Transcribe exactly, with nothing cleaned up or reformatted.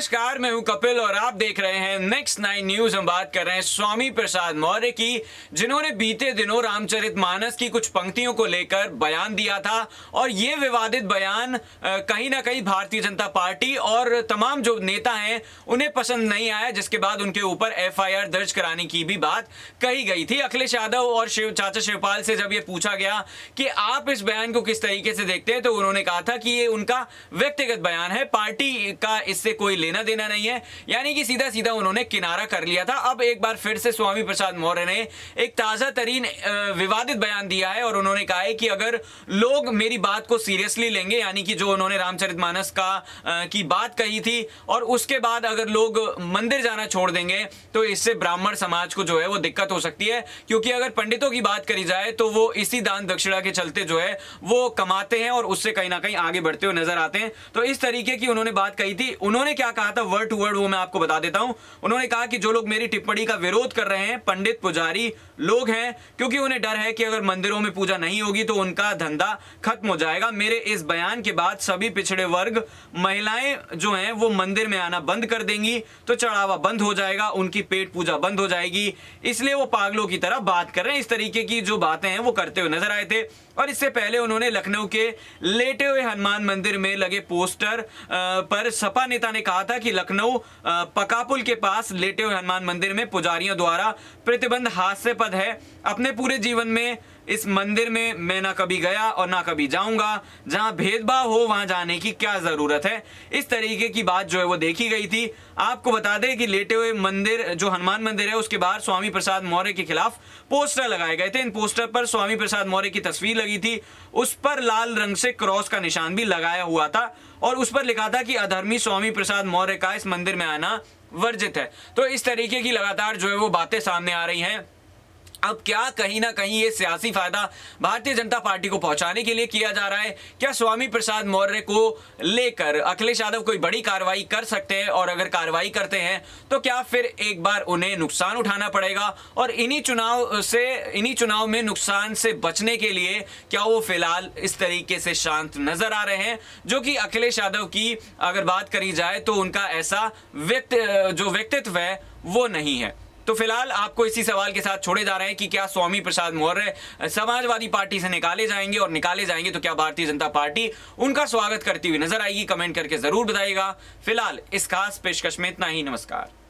नमस्कार, मैं हूं कपिल और आप देख रहे हैं नेक्स्ट नाइन न्यूज। हम बात कर रहे हैं स्वामी प्रसाद मौर्य की, जिन्होंने बीते दिनों रामचरितमानस की कुछ पंक्तियों को लेकर बयान दिया था और ये विवादित बयान कहीं ना कहीं भारतीय जनता पार्टी और तमाम जो नेता हैं उन्हें पसंद नहीं आया, जिसके बाद उनके ऊपर एफ आई आर दर्ज कराने की भी बात कही गई थी। अखिलेश यादव और शिव चाचा शिवपाल से जब ये पूछा गया कि आप इस बयान को किस तरीके से देखते हैं, तो उन्होंने कहा था कि ये उनका व्यक्तिगत बयान है, पार्टी का इससे कोई लेना देना नहीं है। यानी कि सीधा सीधा उन्होंने किनारा कर लिया था। अब एक बार फिर से स्वामी प्रसाद मौर्य ने एक ताजा तरीन विवादित बयान दिया है और उन्होंने कहा है कि अगर लोग मेरी बात को सीरियसली लेंगे, यानी कि जो उन्होंने रामचरितमानस का आ, की बात कही थी और उसके बाद अगर लोग मंदिर जाना छोड़ देंगे तो इससे ब्राह्मण समाज को जो है वो दिक्कत हो सकती है, क्योंकि अगर पंडितों की बात करी जाए तो वो इसी दान दक्षिणा के चलते जो है वो कमाते हैं और उससे कहीं ना कहीं आगे बढ़ते हुए नजर आते हैं। तो इस तरीके की उन्होंने बात कही थी। उन्होंने क्या कहा था वर्ड टू वर्ड वो मैं आपको बता देता हूं। उन्होंने कहा कि जो लोग मेरी टिप्पणी का विरोध कर रहे हैं पंडित पुजारी लोग हैं, क्योंकि उन्हें डर है कि अगर मंदिरों में पूजा नहीं होगी तो उनका धंधा खत्म हो जाएगा। मेरे इस बयान के बाद सभी पिछड़े वर्ग महिलाएं जो हैं वो मंदिर में आना बंद कर देंगी, तो चढ़ावा बंद हो जाएगा, उनकी पेट पूजा बंद हो जाएगी, इसलिए वो पागलों की तरह बात कर रहे हैं। इस तरीके की जो बातें हैं वो करते हुए नजर आए थे। और इससे पहले उन्होंने लखनऊ के लेटे हुए हनुमान मंदिर में लगे पोस्टर पर सपा नेता ने कहा था कि लखनऊ पकापुल के पास लेटे हुए हनुमान मंदिर में पुजारियों द्वारा प्रतिबंध हास्यास्पद है। अपने पूरे जीवन में इस मंदिर में मैं ना कभी गया और ना कभी जाऊंगा। जहां भेदभाव हो वहां जाने की क्या जरूरत है। इस तरीके की बात जो है वो देखी गई थी। आपको बता दें कि लेटे हुए मंदिर जो हनुमान मंदिर है उसके बाहर स्वामी प्रसाद मौर्य के खिलाफ पोस्टर लगाए गए थे। इन पोस्टर पर स्वामी प्रसाद मौर्य की तस्वीर लगी थी, उस पर लाल रंग से क्रॉस का निशान भी लगाया हुआ था और उस पर लिखा था कि अधर्मी स्वामी प्रसाद मौर्य का इस मंदिर में आना वर्जित है। तो इस तरीके की लगातार जो है वो बातें सामने आ रही हैं। अब क्या कहीं ना कहीं ये सियासी फायदा भारतीय जनता पार्टी को पहुंचाने के लिए किया जा रहा है? क्या स्वामी प्रसाद मौर्य को लेकर अखिलेश यादव कोई बड़ी कार्रवाई कर सकते हैं? और अगर कार्रवाई करते हैं तो क्या फिर एक बार उन्हें नुकसान उठाना पड़ेगा? और इन्हीं चुनाव से इन्हीं चुनाव में नुकसान से बचने के लिए क्या वो फिलहाल इस तरीके से शांत नजर आ रहे हैं, जो कि अखिलेश यादव की अगर बात करी जाए तो उनका ऐसा व्यक्ति जो व्यक्तित्व है वो नहीं है। तो फिलहाल आपको इसी सवाल के साथ छोड़े जा रहे हैं कि क्या स्वामी प्रसाद मौर्य समाजवादी पार्टी से निकाले जाएंगे, और निकाले जाएंगे तो क्या भारतीय जनता पार्टी उनका स्वागत करती हुई नजर आएगी? कमेंट करके जरूर बताइएगा। फिलहाल इस खास पेशकश में इतना ही। नमस्कार।